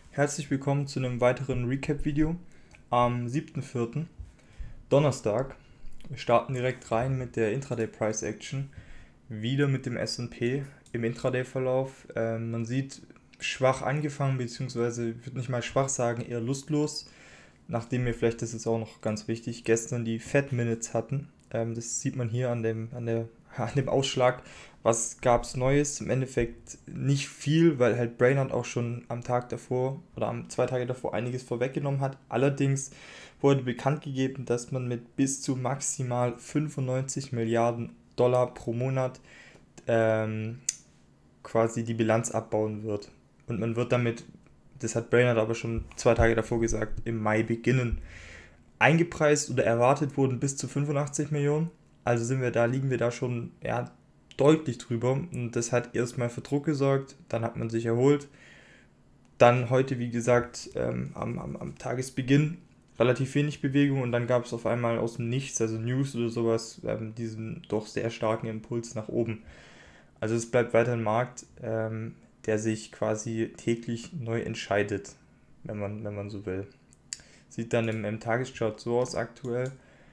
Herzlich willkommen zu einem weiteren Recap-Video am 7.4. Donnerstag. Wir starten direkt rein mit der Intraday Price Action, wieder mit dem S&P im Intraday-Verlauf. Man sieht schwach angefangen, beziehungsweise ich würde nicht mal schwach sagen, eher lustlos, nachdem wir vielleicht, das ist auch noch ganz wichtig, gestern die Fed Minutes hatten. Das sieht man hier an dem Ausschlag. Was gab es Neues? Im Endeffekt nicht viel, weil halt Brainerd auch schon am Tag davor oder am 2 Tage davor einiges vorweggenommen hat. Allerdings wurde bekannt gegeben, dass man mit bis zu maximal 95 Milliarden Dollar pro Monat ähm, quasi die Bilanz abbauen wird. Und man wird damit, das hat Brainerd aber schon 2 Tage davor gesagt, im Mai beginnen. Eingepreist oder erwartet wurden bis zu 85 Millionen. Also liegen wir da schon ja, deutlich drüber. Und das hat erstmal für Druck gesorgt, dann hat man sich erholt. Dann heute, wie gesagt, am Tagesbeginn relativ wenig Bewegung und dann gab es auf einmal aus dem Nichts, also News oder sowas, diesen doch sehr starken Impuls nach oben. Also es bleibt weiter ein Markt, der sich quasi täglich neu entscheidet, wenn man so will. Sieht dann im Tageschart so aus aktuell.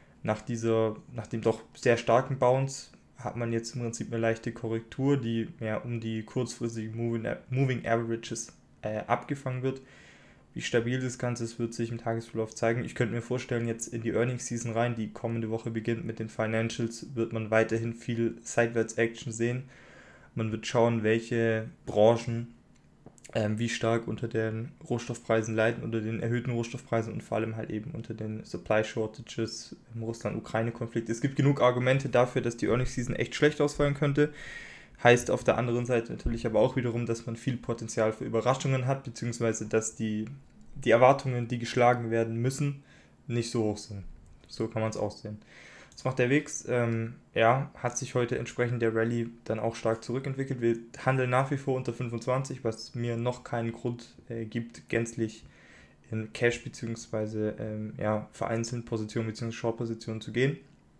Nach dem doch sehr starken Bounce hat man jetzt im Prinzip eine leichte Korrektur, die mehr um die kurzfristigen Moving Averages abgefangen wird. Wie stabil das Ganze ist, wird sich im Tagesverlauf zeigen. Ich könnte mir vorstellen, jetzt in die Earnings Season rein, die kommende Woche beginnt mit den Financials, wird man weiterhin viel Seitwärts-Action sehen. Man wird schauen, welche Branchen wie stark unter den Rohstoffpreisen leiden, unter den erhöhten Rohstoffpreisen und vor allem halt eben unter den Supply Shortages im Russland-Ukraine-Konflikt. Es gibt genug Argumente dafür, dass die Earnings Season echt schlecht ausfallen könnte. Heißt auf der anderen Seite natürlich aber auch wiederum, dass man viel Potenzial für Überraschungen hat, beziehungsweise dass die Erwartungen, die geschlagen werden müssen, nicht so hoch sind. So kann man es auch sehen. Was macht der WIX? Ja, hat sich heute entsprechend der Rallye dann auch stark zurückentwickelt. Wir handeln nach wie vor unter 25, was mir noch keinen Grund gibt, gänzlich in Cash bzw. Ja, vereinzelt Positionen bzw. Short-Positionen zu gehen.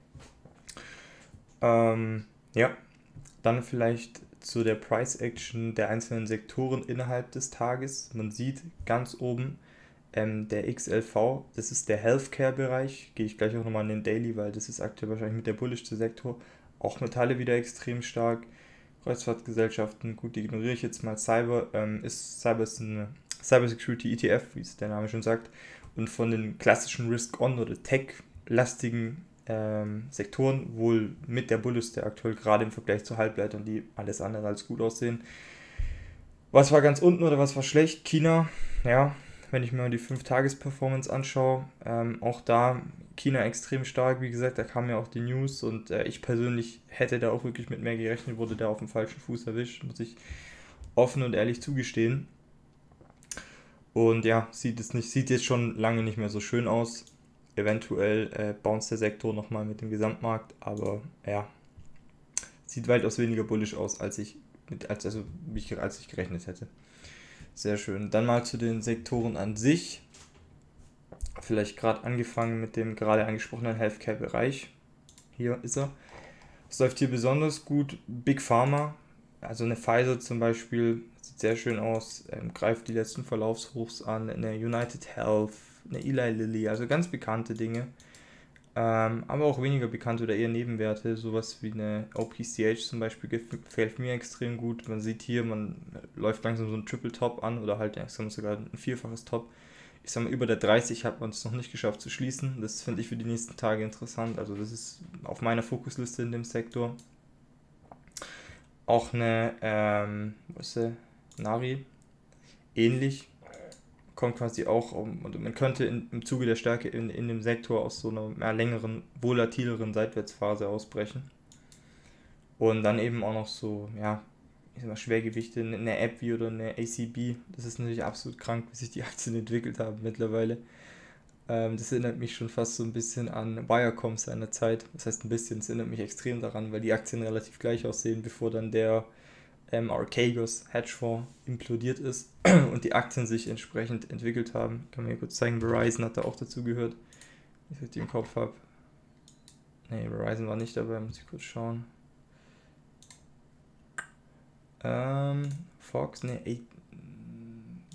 Ja, dann vielleicht zu der Price-Action der einzelnen Sektoren innerhalb des Tages. Man sieht ganz oben der XLV, das ist der Healthcare-Bereich. Gehe ich gleich auch nochmal in den Daily, weil das ist aktuell wahrscheinlich mit der bullischste Sektor. Auch Metalle wieder extrem stark. Kreuzfahrtgesellschaften, gut, die ignoriere ich jetzt mal. Cyber ist eine Cybersecurity ETF, wie es der Name schon sagt. Und von den klassischen Risk-On- oder Tech-lastigen Sektoren wohl mit der bullischste aktuell, gerade im Vergleich zu Halbleitern, die alles andere als gut aussehen. Was war ganz unten oder was war schlecht? China, ja, wenn ich mir die 5-Tages-Performance anschaue, auch da China extrem stark, wie gesagt, da kamen ja auch die News und ich persönlich hätte da auch wirklich mit mehr gerechnet, wurde da auf dem falschen Fuß erwischt, muss ich offen und ehrlich zugestehen. Und ja, sieht jetzt schon lange nicht mehr so schön aus. Eventuell bounce der Sektor nochmal mit dem Gesamtmarkt, aber ja, sieht weitaus weniger bullish aus, als ich gerechnet hätte. Sehr schön. Dann mal zu den Sektoren an sich. Vielleicht gerade angefangen mit dem gerade angesprochenen Healthcare-Bereich. Hier ist er. Es läuft hier besonders gut. Big Pharma, also eine Pfizer zum Beispiel, sieht sehr schön aus, greift die letzten Verlaufshochs an. Eine United Health, eine Eli Lilly, also ganz bekannte Dinge. Aber auch weniger bekannte oder eher Nebenwerte, sowas wie eine OPCH zum Beispiel gefällt mir extrem gut. Man sieht hier, man läuft langsam so ein Triple Top an oder halt sogar ein vierfaches Top. Ich sag mal, über der 30 hat man es noch nicht geschafft zu schließen. Das finde ich für die nächsten Tage interessant. Also das ist auf meiner Fokusliste in dem Sektor. Auch eine, was ist der? Nari, ähnlich, kommt quasi auch, und man könnte im Zuge der Stärke in dem Sektor aus so einer mehr längeren, volatileren Seitwärtsphase ausbrechen. Und dann eben auch noch so, ja, ich sag mal, Schwergewichte, eine App wie oder eine ACB. Das ist natürlich absolut krank, wie sich die Aktien entwickelt haben mittlerweile. Das erinnert mich schon fast so ein bisschen an Wirecom seiner Zeit. Das heißt ein bisschen, es erinnert mich extrem daran, weil die Aktien relativ gleich aussehen, bevor dann der Archegos Hedgefonds implodiert ist und die Aktien sich entsprechend entwickelt haben. Kann man hier kurz zeigen, Verizon hat da auch dazu gehört, wenn ich richtig im Kopf habe. Ne, Verizon war nicht dabei, muss ich kurz schauen. Fox, ne,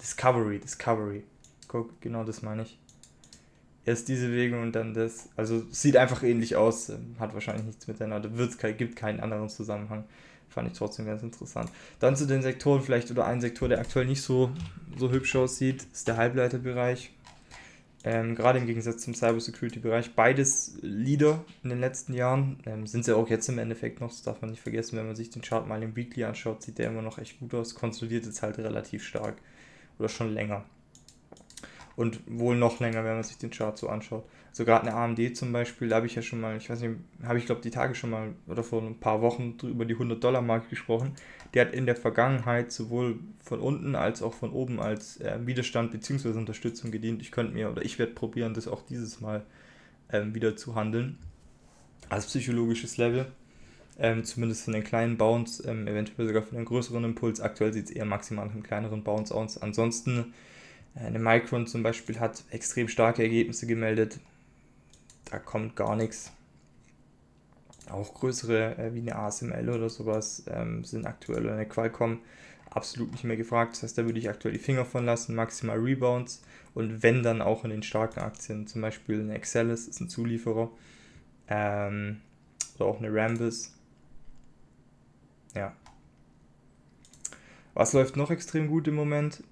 Discovery. Guck, genau das meine ich. Erst diese Bewegung und dann das. Also sieht einfach ähnlich aus, hat wahrscheinlich nichts miteinander, gibt keinen anderen Zusammenhang. Fand ich trotzdem ganz interessant. Dann zu den Sektoren vielleicht, oder ein Sektor, der aktuell nicht so hübsch aussieht, ist der Halbleiterbereich. Gerade im Gegensatz zum Cybersecurity-Bereich. Beides Leader in den letzten Jahren. Sind sie auch jetzt im Endeffekt noch, das darf man nicht vergessen, wenn man sich den Chart mal im Weekly anschaut, sieht der immer noch echt gut aus. Konsolidiert jetzt halt relativ stark. Oder schon länger. Und wohl noch länger, wenn man sich den Chart so anschaut. Also gerade eine AMD zum Beispiel, da habe ich ja schon mal, ich weiß nicht, habe ich glaube die Tage schon mal oder vor ein paar Wochen über die $100-Marke gesprochen. Der hat in der Vergangenheit sowohl von unten als auch von oben als Widerstand bzw. Unterstützung gedient. Ich werde probieren, das auch dieses Mal wieder zu handeln. Als psychologisches Level. Zumindest für einen kleinen Bounce, eventuell sogar für einen größeren Impuls. Aktuell sieht es eher maximal nach einem kleineren Bounce aus. Ansonsten, eine Micron zum Beispiel hat extrem starke Ergebnisse gemeldet. Da kommt gar nichts. Auch größere wie eine ASML oder sowas sind aktuell, oder eine Qualcomm, absolut nicht mehr gefragt. Das heißt, da würde ich aktuell die Finger von lassen, maximal Rebounds und wenn dann auch in den starken Aktien, zum Beispiel eine Axcelis ist ein Zulieferer oder auch eine Rambus. Ja. Was läuft noch extrem gut im Moment?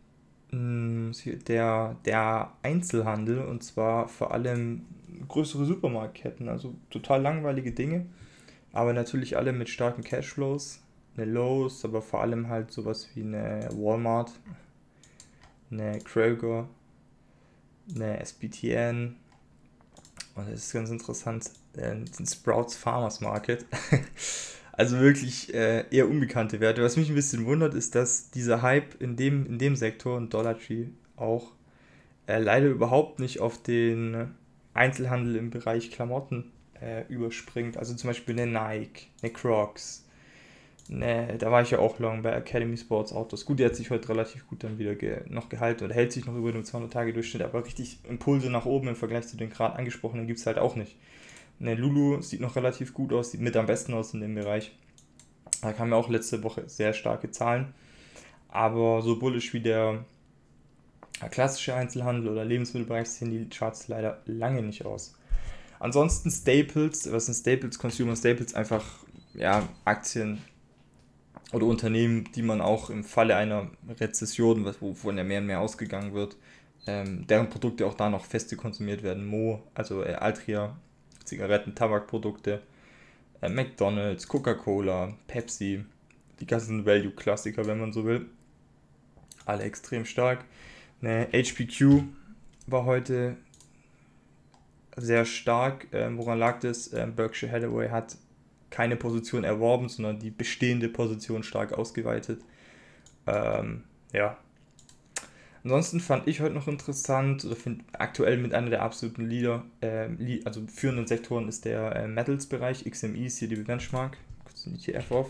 Der Einzelhandel, und zwar vor allem größere Supermarktketten, also total langweilige Dinge, aber natürlich alle mit starken Cashflows, eine Lowe's, aber vor allem halt sowas wie eine Walmart, eine Kroger, eine SPTN und das ist ganz interessant, den Sprouts Farmers Market. Also wirklich eher unbekannte Werte. Was mich ein bisschen wundert, ist, dass dieser Hype in dem Sektor und Dollar Tree auch leider überhaupt nicht auf den Einzelhandel im Bereich Klamotten überspringt. Also zum Beispiel eine Nike, eine Crocs. Da war ich ja auch long bei Academy Sports Autos. Gut, der hat sich heute relativ gut dann wieder noch gehalten oder hält sich noch über dem 200-Tage-Durchschnitt, aber richtig Impulse nach oben im Vergleich zu den gerade angesprochenen gibt es halt auch nicht. Eine Lulu sieht noch relativ gut aus, sieht mit am besten aus in dem Bereich. Da kamen ja auch letzte Woche sehr starke Zahlen. Aber so bullisch wie der klassische Einzelhandel oder Lebensmittelbereich sehen die Charts leider lange nicht aus. Ansonsten Staples, was sind Staples? Consumer Staples, einfach ja, Aktien oder Unternehmen, die man auch im Falle einer Rezession, wovon ja mehr und mehr ausgegangen wird, deren Produkte auch da noch feste konsumiert werden. also Altria, Zigaretten, Tabakprodukte, McDonald's, Coca-Cola, Pepsi, die ganzen Value-Klassiker, wenn man so will. Alle extrem stark. Eine HPQ war heute sehr stark. Woran lag das? Berkshire Hathaway hat keine Position erworben, sondern die bestehende Position stark ausgeweitet. Ja. Ansonsten fand ich heute noch interessant, oder finde aktuell mit einer der absoluten Leader, also führenden Sektoren ist der Metals-Bereich, XME ist hier die Benchmark, kurz den ETF auf,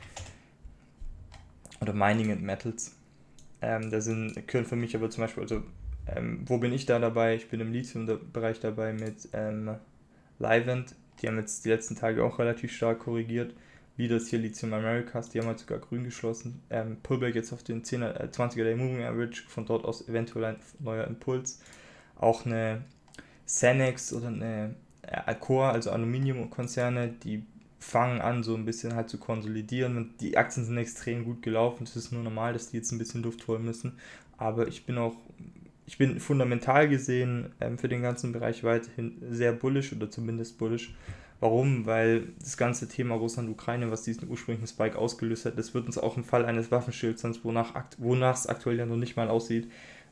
oder Mining and Metals. Können für mich aber zum Beispiel, also wo bin ich da dabei? Ich bin im Lithium-Bereich dabei mit Livent, die haben jetzt die letzten Tage auch relativ stark korrigiert. Leaders hier Lithium Americas, die haben halt sogar grün geschlossen. Pullback jetzt auf den 20er Day Moving Average, von dort aus eventuell ein neuer Impuls. Auch eine Cenex oder eine Alcoa, also Aluminiumkonzerne, die fangen an so ein bisschen halt zu konsolidieren und die Aktien sind extrem gut gelaufen. Es ist nur normal, dass die jetzt ein bisschen Luft holen müssen. Aber ich bin fundamental gesehen für den ganzen Bereich weiterhin sehr bullish oder zumindest bullish. Warum? Weil das ganze Thema Russland-Ukraine, was diesen ursprünglichen Spike ausgelöst hat, das wird uns auch im Fall eines Waffenstillstands, wonach es aktuell ja noch nicht mal aussieht,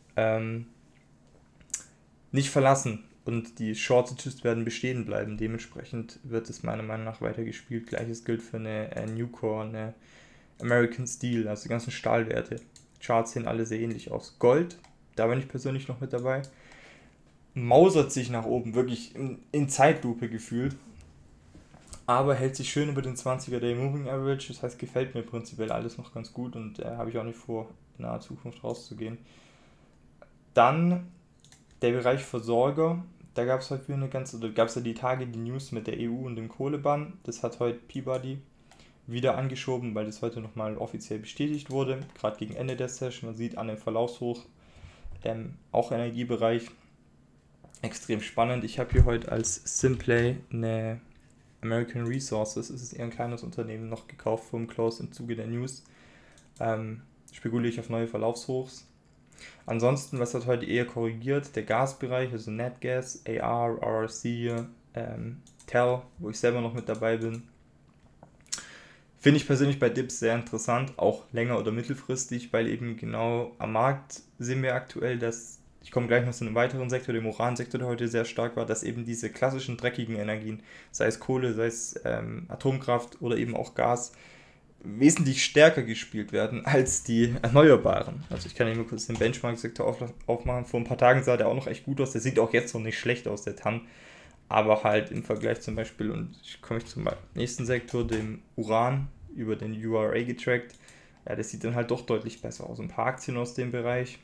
nicht verlassen. Und die Shortages werden bestehen bleiben. Dementsprechend wird es meiner Meinung nach weitergespielt. Gleiches gilt für eine Nucor, eine American Steel, also die ganzen Stahlwerte. Charts sehen alle sehr ähnlich aus. Gold, da bin ich persönlich noch mit dabei, mausert sich nach oben, wirklich in Zeitlupe gefühlt. Aber hält sich schön über den 20er Day Moving Average, das heißt, gefällt mir prinzipiell alles noch ganz gut und habe ich auch nicht vor, in naher Zukunft rauszugehen. Dann der Bereich Versorger, da gab es ja die Tage die News mit der EU und dem Kohlebann, das hat heute Peabody wieder angeschoben, weil das heute nochmal offiziell bestätigt wurde, gerade gegen Ende der Session. Man sieht an dem Verlaufshoch auch Energiebereich extrem spannend. Ich habe hier heute als Simplay eine American Resources, es ist eher ein kleines Unternehmen, noch gekauft vom Close im Zuge der News. Spekuliere ich auf neue Verlaufshochs. Ansonsten, was hat heute eher korrigiert? Der Gasbereich, also Netgas, AR, RRC, TEL, wo ich selber noch mit dabei bin. Finde ich persönlich bei Dips sehr interessant, auch länger- oder mittelfristig, weil eben genau am Markt sehen wir aktuell, dass, ich komme gleich noch zu einem weiteren Sektor, dem Uransektor, der heute sehr stark war, dass eben diese klassischen dreckigen Energien, sei es Kohle, sei es Atomkraft oder eben auch Gas, wesentlich stärker gespielt werden als die Erneuerbaren. Also ich kann hier mal kurz den Benchmark-Sektor aufmachen. Vor ein paar Tagen sah der auch noch echt gut aus. Der sieht auch jetzt noch nicht schlecht aus, der TAN. Aber halt im Vergleich zum Beispiel, und ich komme zum nächsten Sektor, dem Uran, über den URA getrackt. Ja, das sieht dann halt doch deutlich besser aus. Ein paar Aktien aus dem Bereich.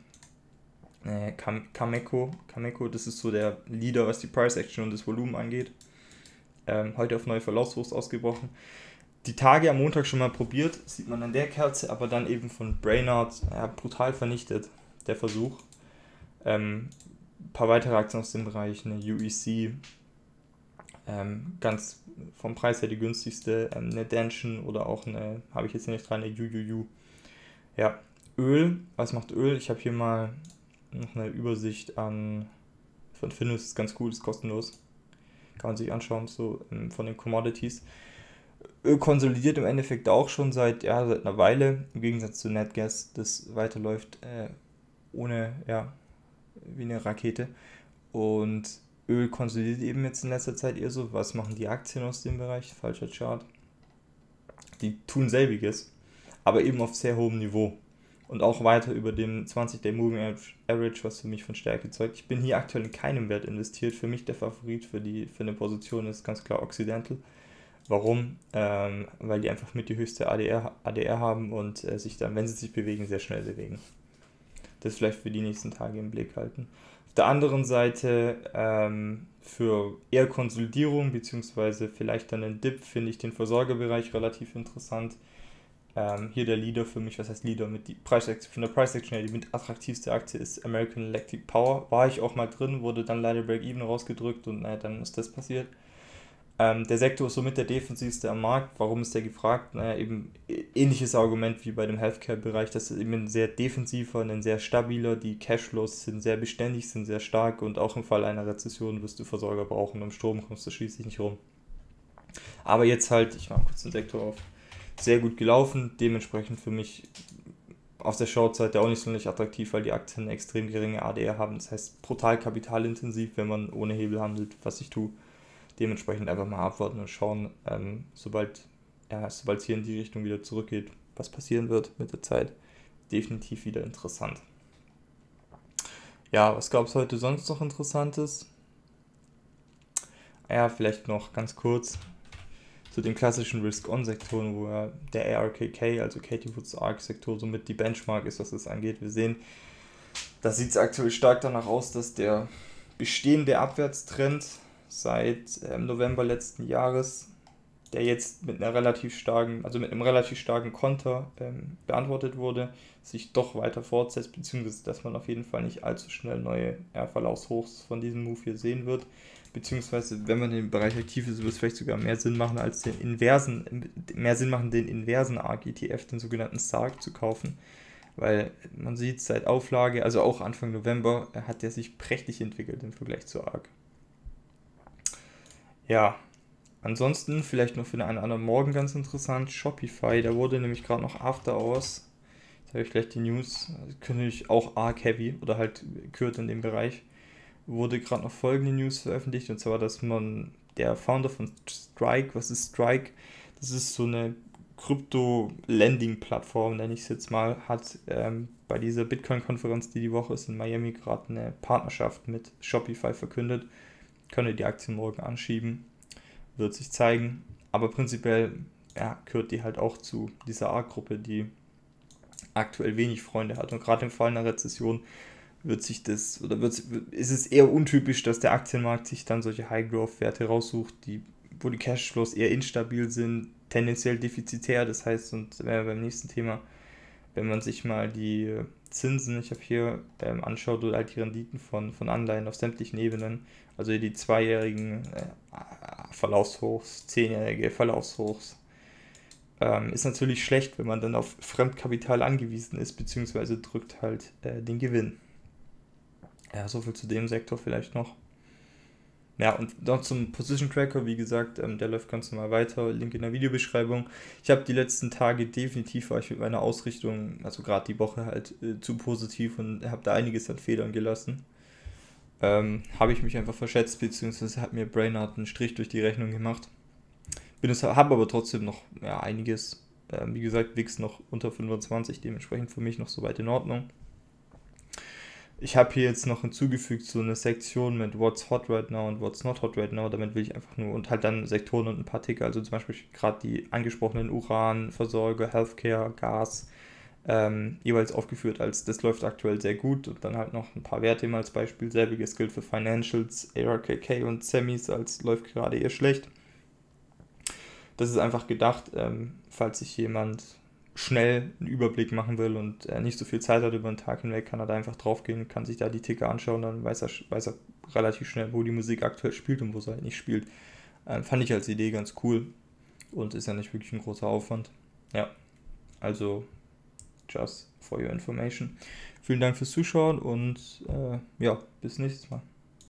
Cameco, das ist so der Leader, was die Price Action und das Volumen angeht. Heute auf neue Verlaufshochs ausgebrochen. Die Tage am Montag schon mal probiert, sieht man an der Kerze, aber dann eben von Brainard brutal vernichtet, der Versuch. Ein paar weitere Aktien aus dem Bereich, eine UEC, ganz vom Preis her die günstigste, eine Dension oder auch eine, habe ich jetzt hier nicht dran, eine UUU. Ja, Öl, was macht Öl? Ich habe hier mal noch eine Übersicht von Finus, ist ganz cool, ist kostenlos. Kann man sich anschauen, so von den Commodities. Öl konsolidiert im Endeffekt auch schon seit einer Weile, im Gegensatz zu Netgas, das weiterläuft ohne, wie eine Rakete. Und Öl konsolidiert eben jetzt in letzter Zeit eher so. Was machen die Aktien aus dem Bereich? Falscher Chart. Die tun selbiges, aber eben auf sehr hohem Niveau. Und auch weiter über dem 20-Day Moving Average, was für mich von Stärke zeugt. Ich bin hier aktuell in keinem Wert investiert. Für mich der Favorit für eine Position ist ganz klar Occidental. Warum? Weil die einfach mit die höchste ADR haben und sich dann, wenn sie sich bewegen, sehr schnell bewegen. Das vielleicht für die nächsten Tage im Blick halten. Auf der anderen Seite für eher Konsolidierung bzw. vielleicht dann einen Dip finde ich den Versorgerbereich relativ interessant. Hier der Leader für mich, was heißt Leader, von der Price Action her, die mit attraktivste Aktie ist American Electric Power. War ich auch mal drin, wurde dann leider Break-Even rausgedrückt und dann ist das passiert. Der Sektor ist somit der defensivste am Markt. Warum ist der gefragt? Eben ähnliches Argument wie bei dem Healthcare-Bereich. Das ist eben ein sehr defensiver, ein sehr stabiler. Die Cashflows sind sehr beständig, sind sehr stark und auch im Fall einer Rezession wirst du Versorger brauchen. Um Strom kommst du schließlich nicht rum. Aber jetzt halt, ich mache kurz den Sektor auf, sehr gut gelaufen. Dementsprechend für mich auf der Short-Seite auch nicht sonderlich attraktiv, weil die Aktien eine extrem geringe ADR haben. Das heißt brutal kapitalintensiv, wenn man ohne Hebel handelt, was ich tue. Dementsprechend einfach mal abwarten und schauen, sobald es hier in die Richtung wieder zurückgeht, was passieren wird mit der Zeit. Definitiv wieder interessant. Ja, was gab es heute sonst noch Interessantes? Ja, vielleicht noch ganz kurz zu den klassischen Risk-On-Sektoren, wo der ARKK, also Katie Woods ARK-Sektor, somit die Benchmark ist, was das angeht. Wir sehen, da sieht es aktuell stark danach aus, dass der bestehende Abwärtstrend seit November letzten Jahres, der jetzt mit einem relativ starken Konter beantwortet wurde, sich doch weiter fortsetzt, beziehungsweise dass man auf jeden Fall nicht allzu schnell neue Verlaufshochs von diesem Move hier sehen wird, beziehungsweise wenn man in dem Bereich aktiv ist, wird es vielleicht sogar mehr Sinn machen, den inversen ARK-ETF, den sogenannten SARK, zu kaufen, weil man sieht, seit Auflage, also auch Anfang November, hat der sich prächtig entwickelt im Vergleich zu ARK. Ja, ansonsten vielleicht noch für einen anderen Morgen ganz interessant, Shopify, da wurde nämlich gerade noch After Hours, jetzt habe ich gleich die News, können natürlich auch ARK Heavy oder halt gehört in dem Bereich, wurde gerade noch folgende News veröffentlicht, und zwar, dass der Founder von Strike, was ist Strike? Das ist so eine Krypto-Lending-Plattform, nenne ich es jetzt mal, hat bei dieser Bitcoin-Konferenz, die Woche ist in Miami, gerade eine Partnerschaft mit Shopify verkündet. Könnt ihr die Aktien morgen anschieben, wird sich zeigen. Aber prinzipiell gehört die halt auch zu dieser ARK-Gruppe, die aktuell wenig Freunde hat. Und gerade im Fall einer Rezession ist es eher untypisch, dass der Aktienmarkt sich dann solche High-Growth-Werte raussucht, wo die Cashflows eher instabil sind, tendenziell defizitär. Das heißt, und beim nächsten Thema, wenn man sich mal die Zinsen, ich habe hier anschaut, oder halt die Renditen von Anleihen auf sämtlichen Ebenen, also die zweijährigen Verlaufshochs, 10-jährige Verlaufshochs, ist natürlich schlecht, wenn man dann auf Fremdkapital angewiesen ist, beziehungsweise drückt halt den Gewinn. Ja, soviel zu dem Sektor vielleicht noch. Ja, und noch zum Position Tracker, wie gesagt, der läuft ganz normal weiter, Link in der Videobeschreibung. Ich habe die letzten Tage definitiv, war ich mit meiner Ausrichtung, also gerade die Woche halt zu positiv und habe da einiges an Fehlern gelassen. Habe ich mich einfach verschätzt, beziehungsweise hat mir Brainard einen Strich durch die Rechnung gemacht. Habe aber trotzdem noch einiges, wie gesagt, WIX noch unter 25, dementsprechend für mich noch soweit in Ordnung. Ich habe hier jetzt noch hinzugefügt so eine Sektion mit What's Hot Right Now und What's Not Hot Right Now. Damit will ich einfach nur, und halt dann Sektoren und ein paar Ticker, also zum Beispiel gerade die angesprochenen Uranversorger, Healthcare, Gas, jeweils aufgeführt als das läuft aktuell sehr gut, und dann halt noch ein paar Werte immer als Beispiel. Selbiges gilt für Financials, ARKK und Semis als läuft gerade eher schlecht. Das ist einfach gedacht, falls sich jemand schnell einen Überblick machen will und nicht so viel Zeit hat über den Tag hinweg, kann er da einfach draufgehen, kann sich da die Ticker anschauen, dann weiß er relativ schnell, wo die Musik aktuell spielt und wo sie halt nicht spielt. Fand ich als Idee ganz cool und ist ja nicht wirklich ein großer Aufwand. Ja, also just for your information. Vielen Dank fürs Zuschauen und bis nächstes Mal.